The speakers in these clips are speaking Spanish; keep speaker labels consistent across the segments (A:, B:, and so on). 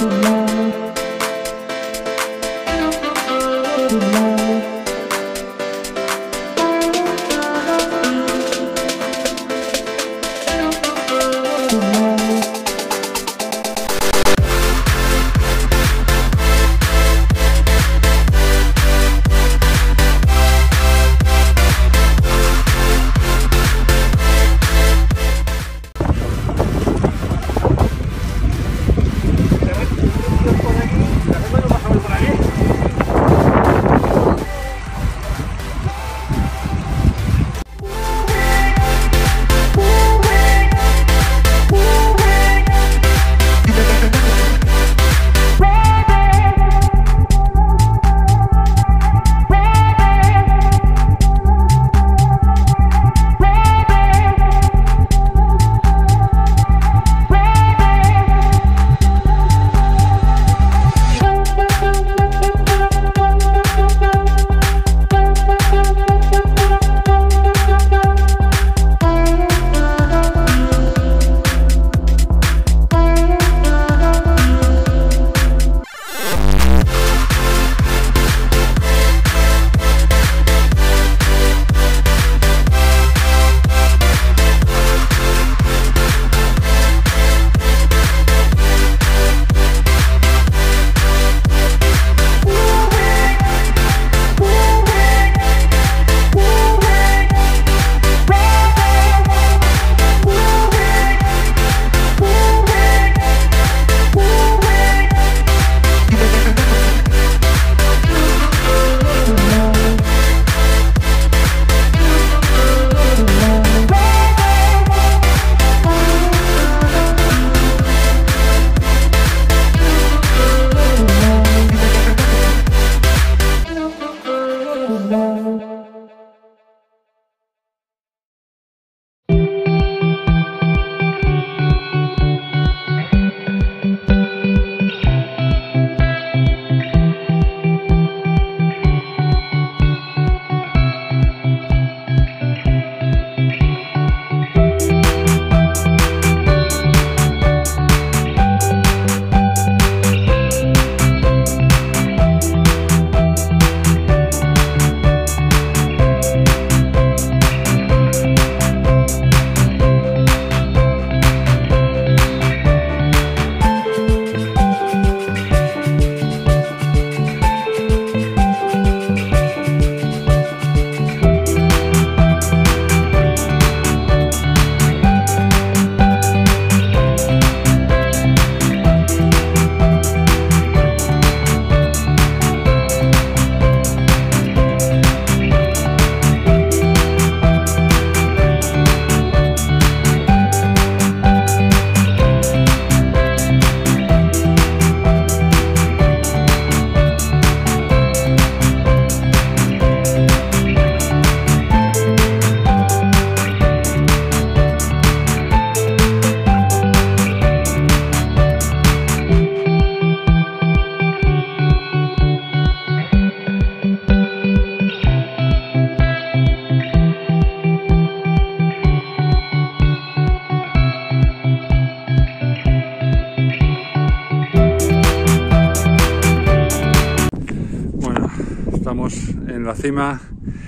A: en la cima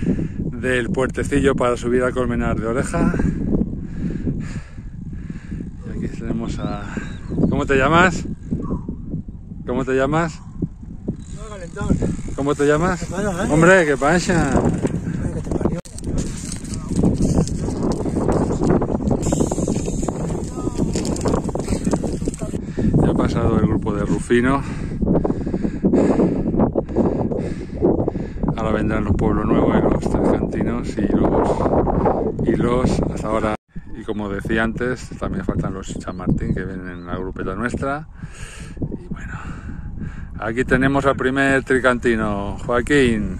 A: del puertecillo para subir a Colmenar de Oreja. Y aquí tenemos a... ¿Cómo te llamas? ¿Cómo te llamas?
B: No, calentón.
A: ¿Cómo te llamas?
B: ¿Qué pasa, eh?
A: Hombre, ¿qué pasa?
B: ¿Qué te parió?
A: Ya ha pasado el grupo de Rufino. Ahora vendrán los Pueblo Nuevo y los Trescantinos y los hasta ahora. Y como decía antes, también faltan los San Martín, que vienen en la grupeta nuestra. Y bueno, aquí tenemos al primer tricantino, Joaquín.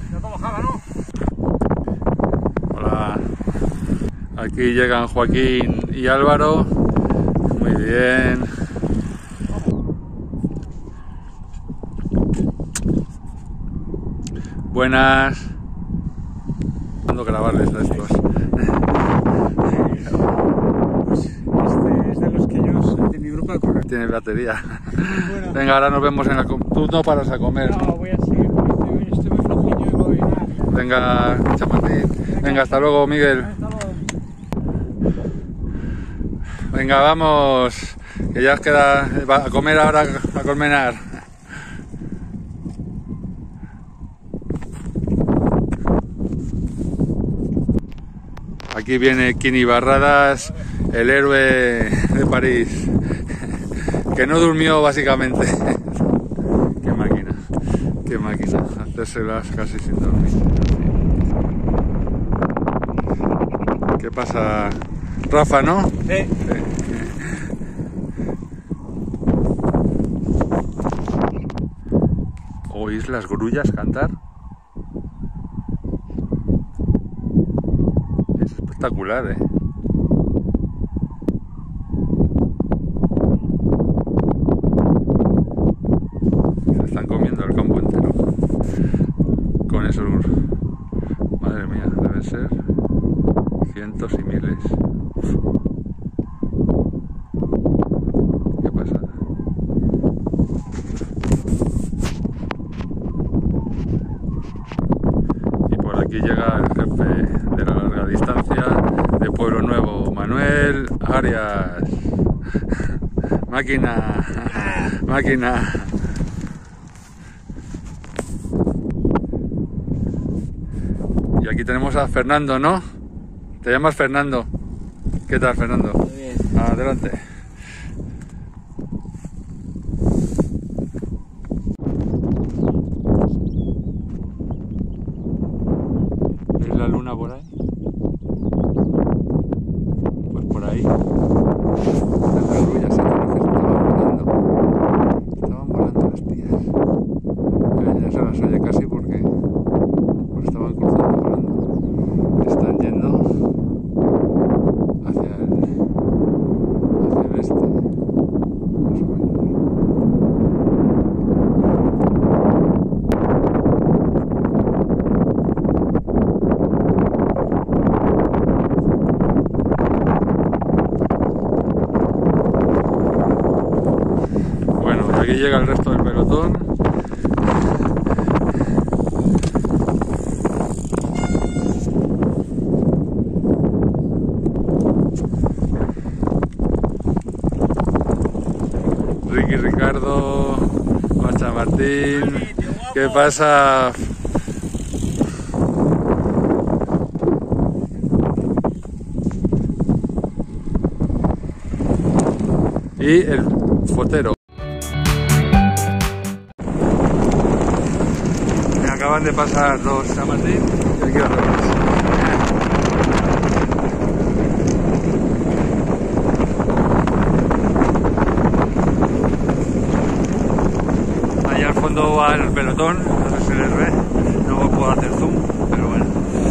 A: Hola. Aquí llegan Joaquín y Álvaro. Muy bien. Buenas. Ando a grabarles a estos.
B: Pues este es de los que ellos, de mi grupo para correr.
A: Tiene batería.
B: Bueno.
A: Venga, ahora nos vemos en la... Tú no paras a comer,
B: No,
A: ¿no?
B: voy a seguir, porque estoy muy flojillo y voy.
A: Venga, Chamartín. Venga, hasta luego, Miguel.
B: Hasta luego.
A: Venga, vamos. Que ya os queda a comer ahora, a colmenar. Aquí viene Quini Barradas, el héroe de París, que no durmió básicamente. Qué máquina, hacérselas casi sin dormir. ¿Qué pasa, Rafa, no?
B: Sí.
A: ¿Oís las grullas cantar? Es espectacular, ¿eh? Se están comiendo el campo entero. Con esos... Madre mía, deben ser cientos y miles. Uf. Qué pasada. Y por aquí llega el jefe de la larga distancia de Pueblo Nuevo, Manuel Arias. Máquina, máquina. Y aquí tenemos a Fernando, ¿no? Te llamas Fernando. ¿Qué tal, Fernando?
B: Muy bien.
A: Adelante. ¿Veis la luna por ahí? Pues por ahí. Las grullas enormes estaban volando las tías. Que ya se las oye casi porque estaban cruzando volando. Están yendo hacia el este, más o menos. Bueno, aquí llega el resto del pelotón. Ricky, Ricardo, Marcha Martín, ¿qué pasa? Y el fotero. Me acaban de pasar dos San Martín y aquí otro más. Allá al fondo va el pelotón, no sé si les ve, no puedo hacer zoom, pero bueno.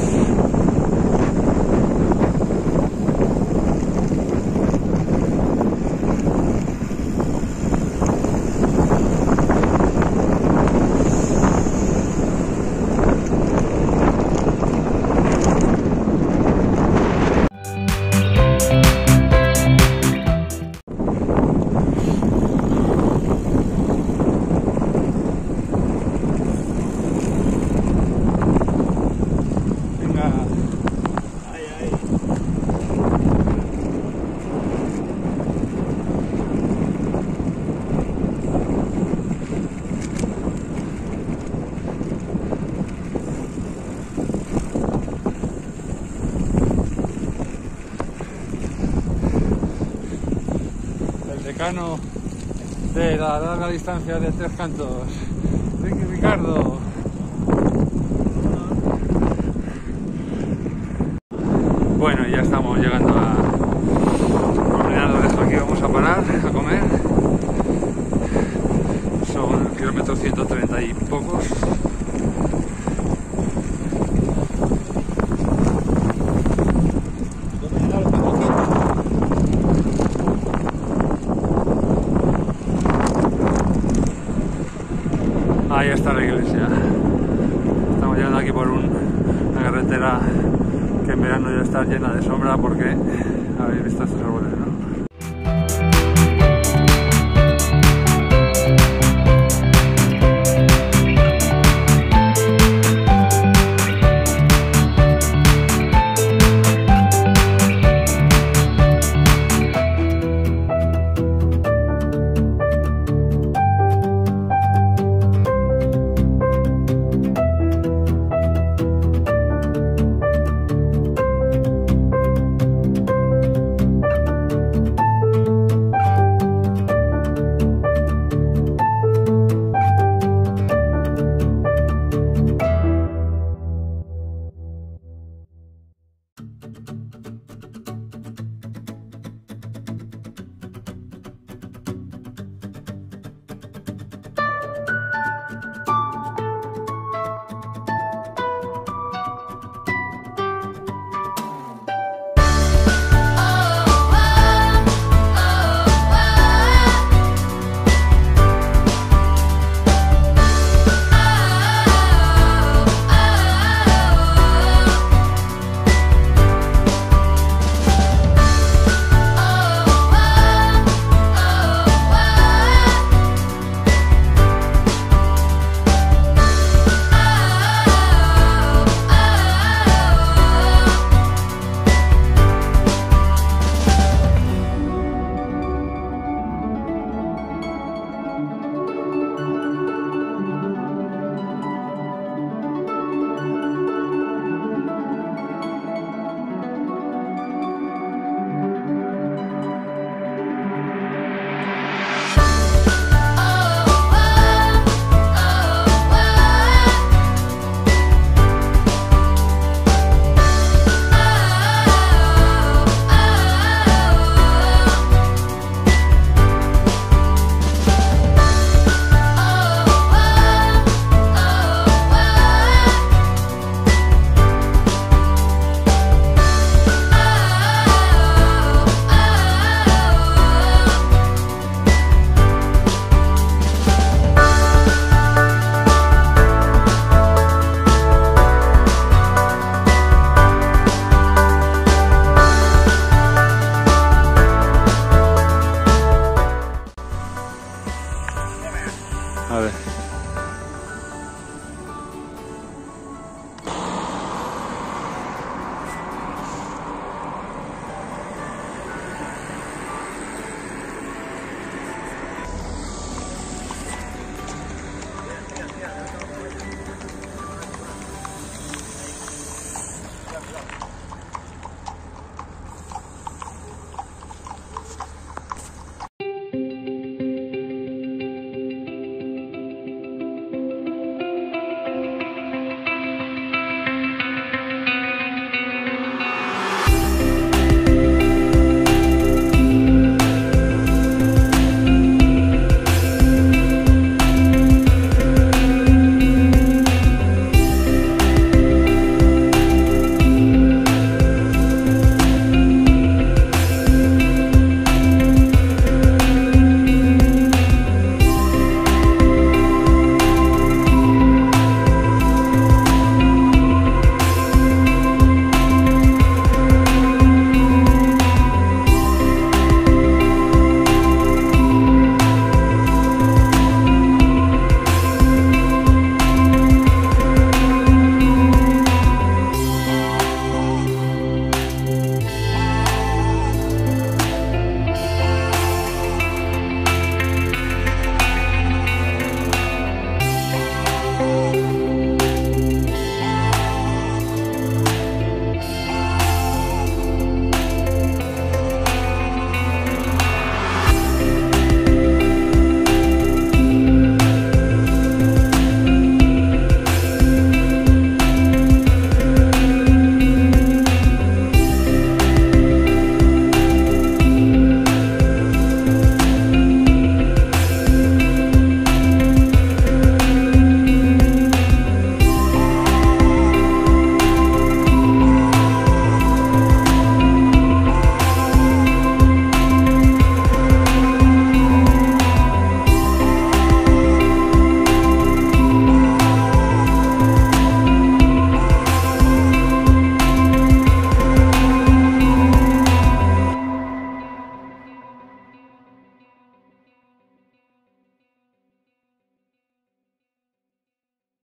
A: Decano de la larga distancia de Tres Cantos, Ricky Ricardo. Bueno, ya estamos llegando a Colmenar. Aquí vamos a parar a comer. Son el kilómetro 130 y pocos. Ahí está la iglesia. Estamos llegando aquí por una carretera que en verano debe estar llena de sombra porque habéis visto estos árboles, ¿no? A ver.